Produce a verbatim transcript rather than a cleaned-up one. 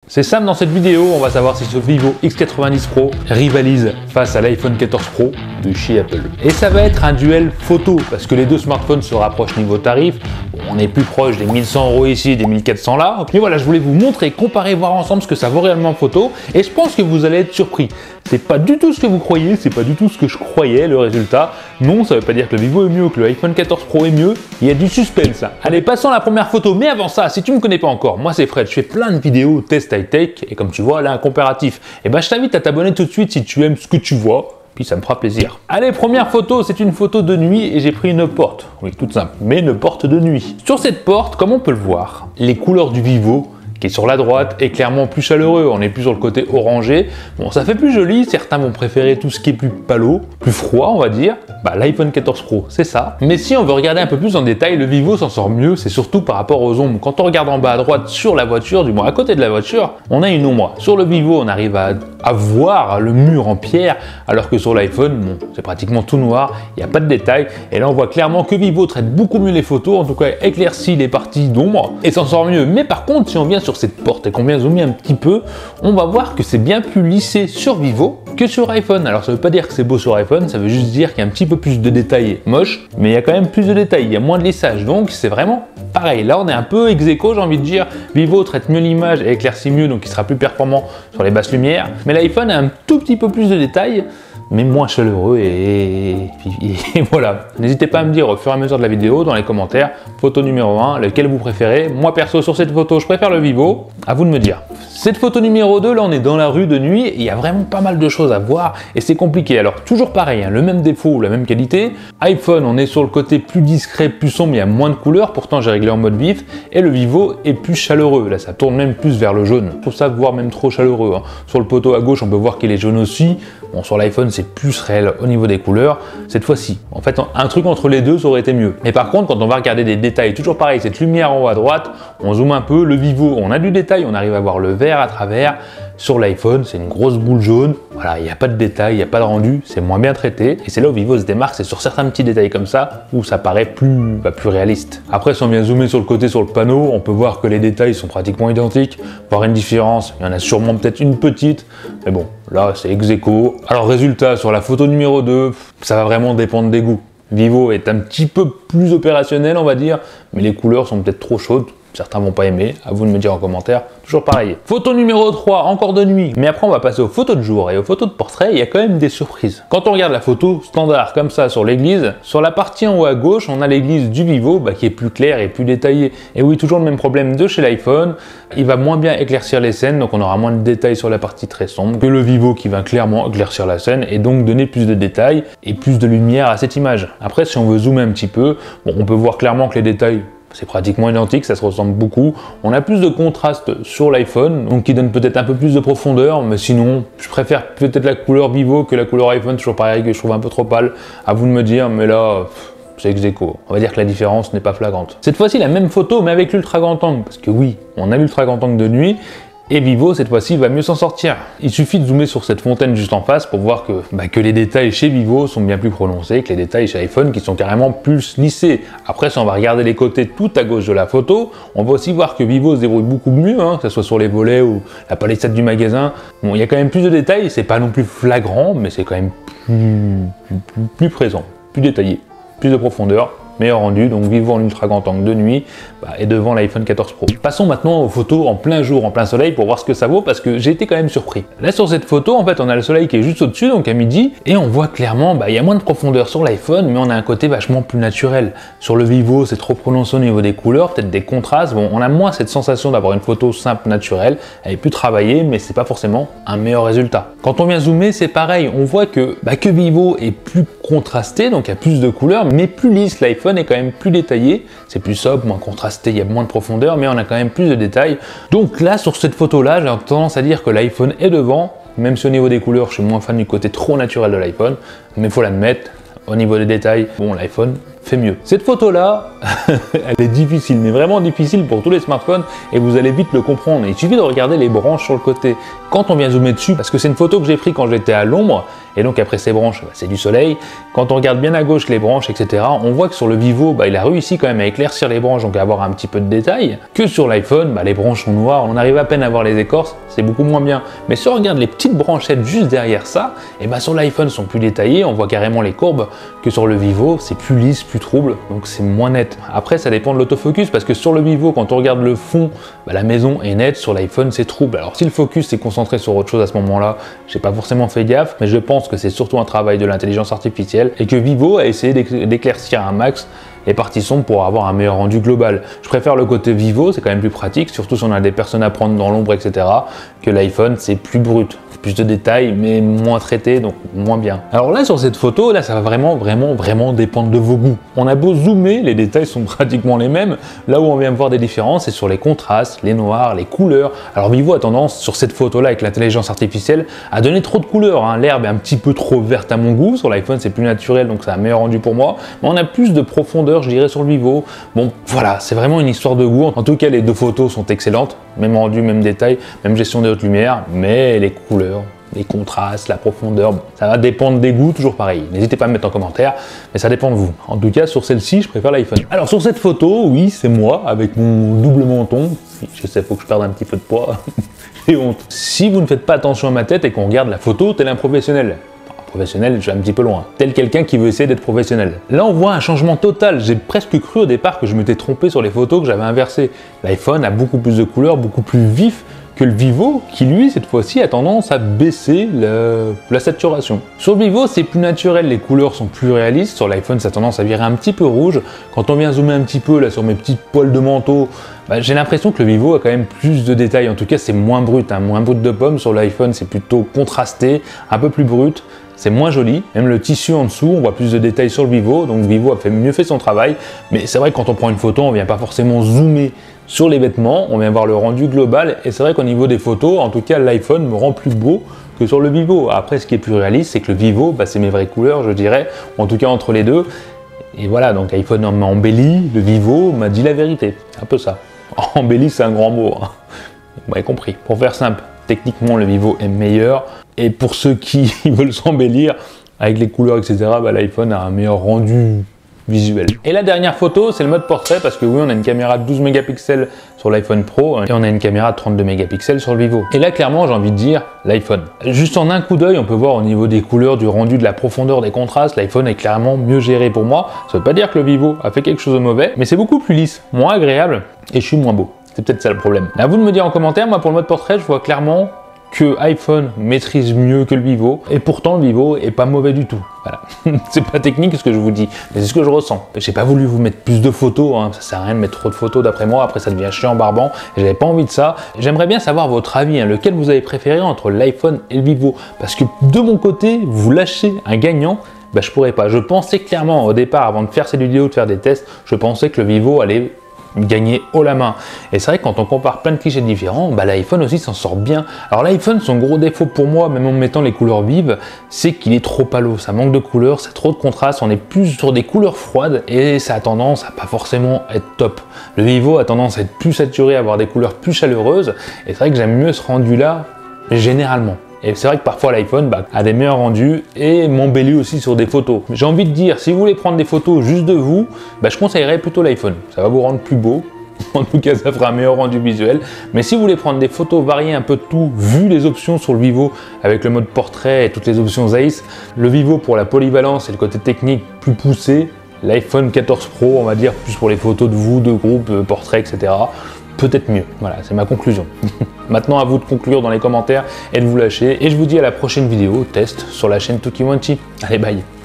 C'est simple, dans cette vidéo, on va savoir si ce Vivo X quatre-vingt-dix Pro rivalise face à l'iPhone quatorze Pro de chez Apple. Et ça va être un duel photo, parce que les deux smartphones se rapprochent niveau tarif. On est plus proche des mille cent euros ici, des mille quatre cents là. Mais voilà, je voulais vous montrer, comparer, voir ensemble ce que ça vaut réellement en photo. Et je pense que vous allez être surpris. C'est pas du tout ce que vous croyez, c'est pas du tout ce que je croyais, le résultat. Non, ça veut pas dire que le Vivo est mieux, que le iPhone quatorze Pro est mieux. Il y a du suspense. Allez, passons à la première photo. Mais avant ça, si tu me connais pas encore, moi c'est Fred, je fais plein de vidéos test high-tech. Et comme tu vois, là, un comparatif. Et ben, je t'invite à t'abonner tout de suite si tu aimes ce que tu vois. Puis ça me fera plaisir. Allez, première photo, c'est une photo de nuit et j'ai pris une porte. Oui, toute simple, mais une porte de nuit. Sur cette porte, comme on peut le voir, les couleurs du Vivo, qui est sur la droite, est clairement plus chaleureux. On est plus sur le côté orangé. Bon, ça fait plus joli. Certains vont préférer tout ce qui est plus palo, plus froid, on va dire. Bah, l'iPhone quatorze Pro, c'est ça. Mais si on veut regarder un peu plus en détail, le Vivo s'en sort mieux. C'est surtout par rapport aux ombres. Quand on regarde en bas à droite sur la voiture, du moins à côté de la voiture, on a une ombre. Sur le Vivo, on arrive à, à voir le mur en pierre, alors que sur l'iPhone, bon, c'est pratiquement tout noir. Il n'y a pas de détails. Et là, on voit clairement que Vivo traite beaucoup mieux les photos. En tout cas, éclaircit les parties d'ombre et s'en sort mieux. Mais par contre, si on vient sur cette porte et qu'on vient zoomer un petit peu, on va voir que c'est bien plus lissé sur Vivo que sur iPhone. Alors ça veut pas dire que c'est beau sur iPhone, ça veut juste dire qu'il y a un petit peu plus de détails moche, mais il y a quand même plus de détails, il y a moins de lissage, donc c'est vraiment pareil. Là on est un peu ex aequo, j'ai envie de dire. Vivo traite mieux l'image et éclaircit mieux, donc il sera plus performant sur les basses lumières, mais l'iPhone a un tout petit peu plus de détails, mais moins chaleureux et, et, et voilà. N'hésitez pas à me dire au fur et à mesure de la vidéo dans les commentaires, photo numéro un, lequel vous préférez. Moi perso sur cette photo, je préfère le Vivo, à vous de me dire. Cette photo numéro deux, là on est dans la rue de nuit et il y a vraiment pas mal de choses à voir et c'est compliqué. Alors toujours pareil, hein, le même défaut, la même qualité. iPhone, on est sur le côté plus discret, plus sombre, il y a moins de couleurs, pourtant j'ai réglé en mode vif, et le Vivo est plus chaleureux. Là ça tourne même plus vers le jaune. Je trouve ça voire même trop chaleureux. Hein. Sur le poteau à gauche, on peut voir qu'il est jaune aussi. Bon, sur l'iPhone, c'est plus réel au niveau des couleurs. Cette fois-ci, en fait, un truc entre les deux, ça aurait été mieux. Mais par contre, quand on va regarder des détails, toujours pareil, cette lumière en haut à droite, on zoome un peu, le Vivo, on a du détail, on arrive à voir le vert à travers. Sur l'iPhone, c'est une grosse boule jaune. Voilà, il n'y a pas de détails, il n'y a pas de rendu, c'est moins bien traité. Et c'est là où Vivo se démarque, c'est sur certains petits détails comme ça, où ça paraît plus, bah, plus réaliste. Après, si on vient zoomer sur le côté, sur le panneau, on peut voir que les détails sont pratiquement identiques, voire une différence. Il y en a sûrement peut-être une petite, mais bon, là, c'est ex aequo. Alors, résultat, sur la photo numéro deux, ça va vraiment dépendre des goûts. Vivo est un petit peu plus opérationnel, on va dire, mais les couleurs sont peut-être trop chaudes. Certains vont pas aimer, à vous de me dire en commentaire, toujours pareil. Photo numéro trois, encore de nuit, mais après on va passer aux photos de jour et aux photos de portrait, il y a quand même des surprises. Quand on regarde la photo standard comme ça sur l'église, sur la partie en haut à gauche, on a l'église du Vivo bah, qui est plus claire et plus détaillée. Et oui, toujours le même problème de chez l'iPhone, il va moins bien éclaircir les scènes, donc on aura moins de détails sur la partie très sombre que le Vivo qui va clairement éclaircir la scène et donc donner plus de détails et plus de lumière à cette image. Après, si on veut zoomer un petit peu, bon, on peut voir clairement que les détails c'est pratiquement identique, ça se ressemble beaucoup. On a plus de contraste sur l'iPhone, donc qui donne peut-être un peu plus de profondeur, mais sinon, je préfère peut-être la couleur Vivo que la couleur iPhone, toujours pareil, que je trouve un peu trop pâle. À vous de me dire, mais là, c'est ex aequo. On va dire que la différence n'est pas flagrante. Cette fois-ci, la même photo, mais avec l'ultra grand angle, parce que oui, on a l'ultra grand angle de nuit, et Vivo, cette fois-ci, va mieux s'en sortir. Il suffit de zoomer sur cette fontaine juste en face pour voir que, bah, que les détails chez Vivo sont bien plus prononcés que les détails chez iPhone qui sont carrément plus lissés. Après, si on va regarder les côtés tout à gauche de la photo, on va aussi voir que Vivo se débrouille beaucoup mieux, hein, que ce soit sur les volets ou la palissade du magasin. Bon, il y a quand même plus de détails, c'est pas non plus flagrant, mais c'est quand même plus, plus, plus présent, plus détaillé, plus de profondeur. Meilleur rendu, donc Vivo en ultra grand angle de nuit bah, et devant l'iPhone quatorze Pro. Passons maintenant aux photos en plein jour, en plein soleil pour voir ce que ça vaut parce que j'ai été quand même surpris. Là sur cette photo, en fait on a le soleil qui est juste au-dessus, donc à midi, et on voit clairement, bah, il y a moins de profondeur sur l'iPhone, mais on a un côté vachement plus naturel. Sur le Vivo, c'est trop prononcé au niveau des couleurs, peut-être des contrastes, bon, on a moins cette sensation d'avoir une photo simple, naturelle, elle est plus travaillée, mais c'est pas forcément un meilleur résultat. Quand on vient zoomer, c'est pareil, on voit que, bah, que Vivo est plus contrasté, donc il y a plus de couleurs, mais plus lisse. L'iPhone est quand même plus détaillé, c'est plus sobre, moins contrasté, il y a moins de profondeur, mais on a quand même plus de détails. Donc là, sur cette photo-là, j'ai tendance à dire que l'iPhone est devant, même si au niveau des couleurs, je suis moins fan du côté trop naturel de l'iPhone, mais il faut l'admettre, au niveau des détails, bon, l'iPhone fait mieux. Cette photo-là, elle est difficile, mais vraiment difficile pour tous les smartphones et vous allez vite le comprendre. Il suffit de regarder les branches sur le côté. Quand on vient zoomer dessus, parce que c'est une photo que j'ai prise quand j'étais à l'ombre, et donc après ces branches, bah, c'est du soleil. Quand on regarde bien à gauche les branches, et cetera, on voit que sur le Vivo, bah, il a réussi quand même à éclaircir les branches, donc à avoir un petit peu de détails. Que sur l'iPhone, bah, les branches sont noires, on arrive à peine à voir les écorces, c'est beaucoup moins bien. Mais si on regarde les petites branchettes juste derrière ça, et bah, sur l'iPhone sont plus détaillées, on voit carrément les courbes, que sur le Vivo, c'est plus lisse, plus trouble, donc c'est moins net. Après, ça dépend de l'autofocus, parce que sur le Vivo, quand on regarde le fond, bah, la maison est nette, sur l'iPhone, c'est trouble. Alors si le focus est concentré sur autre chose à ce moment-là, j'ai pas forcément fait gaffe, mais je pense que c'est surtout un travail de l'intelligence artificielle et que Vivo a essayé d'éclaircir un max les parties sombres pour avoir un meilleur rendu global. Je préfère le côté Vivo, c'est quand même plus pratique, surtout si on a des personnes à prendre dans l'ombre, et cetera, que l'iPhone, c'est plus brut. Plus de détails, mais moins traité, donc moins bien. Alors là, sur cette photo, là, ça va vraiment, vraiment, vraiment dépendre de vos goûts. On a beau zoomer, les détails sont pratiquement les mêmes. Là où on vient voir des différences, c'est sur les contrastes, les noirs, les couleurs. Alors Vivo a tendance, sur cette photo-là, avec l'intelligence artificielle, à donner trop de couleurs. Hein. L'herbe est un petit peu trop verte à mon goût. Sur l'iPhone, c'est plus naturel, donc c'est un meilleur rendu pour moi. Mais on a plus de profondeur, je dirais, sur le Vivo. Bon, voilà, c'est vraiment une histoire de goût. En tout cas, les deux photos sont excellentes. Même rendu, même détail, même gestion des hautes lumières, mais les couleurs, les contrastes, la profondeur, bon, ça va dépendre des goûts, toujours pareil. N'hésitez pas à me mettre en commentaire, mais ça dépend de vous. En tout cas, sur celle-ci, je préfère l'iPhone. Alors sur cette photo, oui, c'est moi, avec mon double menton. Je sais, il faut que je perde un petit peu de poids. J'ai honte. Si vous ne faites pas attention à ma tête et qu'on regarde la photo, tel un professionnel. Professionnel, je vais un petit peu loin. Tel quelqu'un qui veut essayer d'être professionnel. Là, on voit un changement total. J'ai presque cru au départ que je m'étais trompé sur les photos, que j'avais inversé. L'iPhone a beaucoup plus de couleurs, beaucoup plus vif que le Vivo, qui lui, cette fois-ci, a tendance à baisser le, la saturation. Sur le Vivo, c'est plus naturel, les couleurs sont plus réalistes. Sur l'iPhone, ça a tendance à virer un petit peu rouge. Quand on vient zoomer un petit peu là sur mes petites poils de manteau, bah, j'ai l'impression que le Vivo a quand même plus de détails. En tout cas, c'est moins brut, hein, moins brut de pomme. Sur l'iPhone, c'est plutôt contrasté, un peu plus brut. C'est moins joli, même le tissu en dessous, on voit plus de détails sur le Vivo, donc Vivo a fait mieux fait son travail, mais c'est vrai que quand on prend une photo, on vient pas forcément zoomer sur les vêtements, on vient voir le rendu global, et c'est vrai qu'au niveau des photos, en tout cas l'iPhone me rend plus beau que sur le Vivo. Après, ce qui est plus réaliste, c'est que le Vivo, bah, c'est mes vraies couleurs, je dirais, ou en tout cas entre les deux, et voilà, donc l'iPhone m'a embelli, le Vivo m'a dit la vérité, un peu ça. Embelli, c'est un grand mot, hein. Vous m'avez compris. Pour faire simple, techniquement, le Vivo est meilleur. Et pour ceux qui veulent s'embellir avec les couleurs, et cetera, bah, l'iPhone a un meilleur rendu visuel. Et la dernière photo, c'est le mode portrait, parce que oui, on a une caméra de douze mégapixels sur l'iPhone Pro et on a une caméra de trente-deux mégapixels sur le Vivo. Et là, clairement, j'ai envie de dire l'iPhone. Juste en un coup d'œil, on peut voir au niveau des couleurs, du rendu, de la profondeur, des contrastes, l'iPhone est clairement mieux géré pour moi. Ça veut pas dire que le Vivo a fait quelque chose de mauvais, mais c'est beaucoup plus lisse, moins agréable et je suis moins beau. C'est peut-être ça le problème. À vous de me dire en commentaire, moi pour le mode portrait, je vois clairement que iPhone maîtrise mieux que le Vivo, et pourtant le Vivo est pas mauvais du tout. Voilà. C'est pas technique ce que je vous dis, mais c'est ce que je ressens. J'ai pas voulu vous mettre plus de photos, hein. Ça sert à rien de mettre trop de photos d'après moi, après ça devient chiant barbant, et j'avais pas envie de ça. J'aimerais bien savoir votre avis, hein, lequel vous avez préféré entre l'iPhone et le Vivo, parce que de mon côté, vous lâchez un gagnant, bah je pourrais pas. Je pensais clairement au départ, avant de faire cette vidéo, de faire des tests, je pensais que le Vivo allait gagner haut la main. Et c'est vrai que quand on compare plein de clichés différents, bah, l'iPhone aussi s'en sort bien. Alors l'iPhone, son gros défaut pour moi, même en mettant les couleurs vives, c'est qu'il est trop pâle. Ça manque de couleurs, c'est trop de contraste, on est plus sur des couleurs froides et ça a tendance à pas forcément être top. Le Vivo a tendance à être plus saturé, à avoir des couleurs plus chaleureuses, et c'est vrai que j'aime mieux ce rendu là généralement. Et c'est vrai que parfois l'iPhone bah, a des meilleurs rendus et m'embellit aussi sur des photos. J'ai envie de dire, si vous voulez prendre des photos juste de vous, bah, je conseillerais plutôt l'iPhone. Ça va vous rendre plus beau. En tout cas, ça fera un meilleur rendu visuel. Mais si vous voulez prendre des photos variées un peu de tout, vu les options sur le Vivo avec le mode portrait et toutes les options Zeiss, le Vivo pour la polyvalence et le côté technique plus poussé, l'iPhone quatorze Pro, on va dire, plus pour les photos de vous, de groupe, portrait, et cetera. Peut-être mieux. Voilà, c'est ma conclusion. Maintenant, à vous de conclure dans les commentaires et de vous lâcher. Et je vous dis à la prochaine vidéo, test sur la chaîne Tukimochi. Allez, bye!